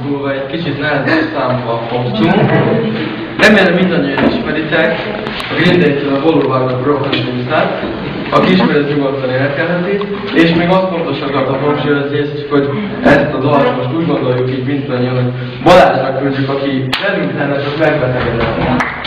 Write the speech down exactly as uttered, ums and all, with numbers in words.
múlva egy kicsit nehezebb számmal fogtunk. Remélem mindannyian ismeritek a Green Day-től a Volóvágnak Broken Wings-et, aki ismeri, nyugodtan érkelheti, és még azt fontos akartam hangsúlyozni, hogy ezt a dalt most úgy gondoljuk így mindannyian, hogy Balázsnak küldjük, aki velünk lenne, csak megbetegedett.